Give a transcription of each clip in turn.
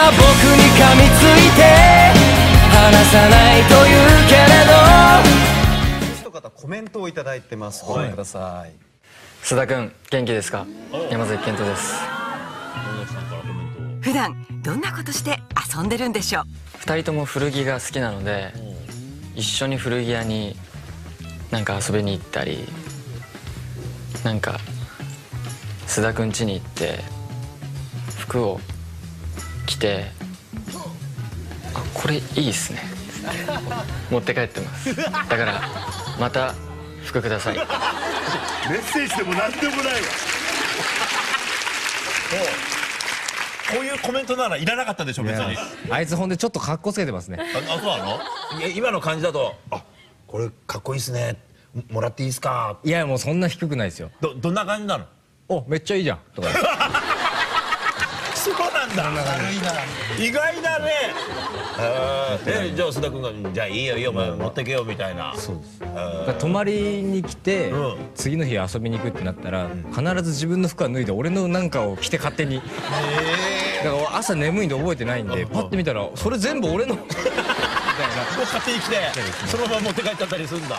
が僕に噛みついて離さないというけれど。 一方コメントをいただいてます。ご覧ください。 須田君元気ですか？山崎賢人です。 普段どんなことして遊んでるんでしょう。 2人とも古着が好きなので一緒に古着屋になんか遊びに行ったり、なんか須田君家に行って服を着て、あ、これいいっすね持って帰ってます。だからまた服ください。 メッセージでも何でもないわ。こういうコメントならいらなかったでしょ別に。 あいつほんでちょっと格好つけてますね。 あ、そうなの？いや今の感じだと、あ、これかっこいいっすね。もらっていいですか？ いやもうそんな低くないですよ。 どんな感じなの？ お、めっちゃいいじゃんとか。 そうなんだ。意外だね。じゃあ須田君がじゃあいいよいいよお前持ってけよみたいな。 そうです。泊まりに来て次の日遊びに行くってなったら必ず自分の服は脱いで俺のなんかを着て勝手に。だから朝眠いんで覚えてないんでパッて見たらそれ全部俺のみたいな。 勝手に来てそのまま持って帰っちゃったりするんだ。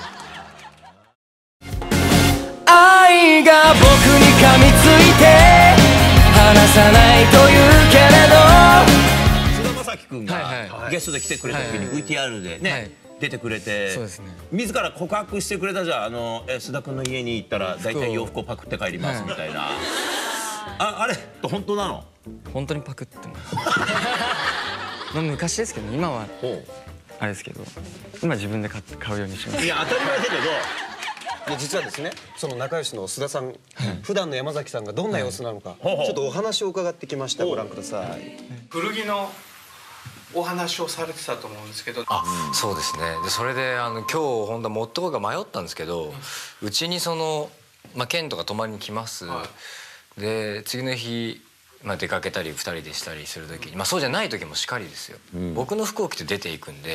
愛が僕に噛みついて離さないというけれど。 菅田将暉君がゲストで来てくれた時に VTR でね出てくれて、 そうですね、 自ら告白してくれたじゃん。須田君の家に行ったら大体洋服をパクって帰りますみたいな。あれ本当なの？ 本当にパクってます。まあ昔ですけど、今はあれですけど、今自分で買うようにします。 いや当たり前だけど。 実はですね、その仲良しの須田さん、普段の山崎さんがどんな様子なのか、ちょっとお話を伺ってきました。ご覧ください。 古着のお話をされてたと思うんですけど。 そうですね。でそれで今日本当は持ってこいか迷ったんですけど、うちにケントが泊まりに来ます。で次の日出かけたり2人でしたりする時に、そうじゃない時もしかりですよ。僕の服を着て出ていくんで、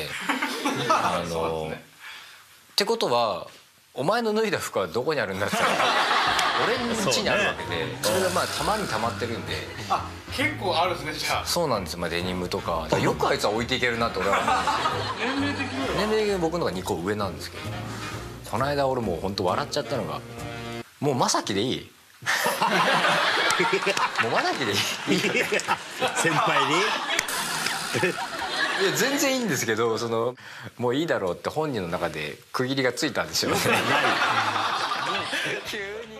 ってことはお前の脱いだ服はどこにあるんだって言ったら俺の家にあるわけで、それがたまに溜まってるんで。 あ、結構あるんですね。じゃあそうなんですよ。デニムとかよくあいつは置いていけるなって俺は思うんですけど、年齢的に僕の方が2個上なんですけど、この間俺もう本当笑っちゃったのが、もう正樹でいいもう正樹でいい先輩にいや全然いいんですけど、もういいだろうって本人の中で区切りがついたんでしょうね。急に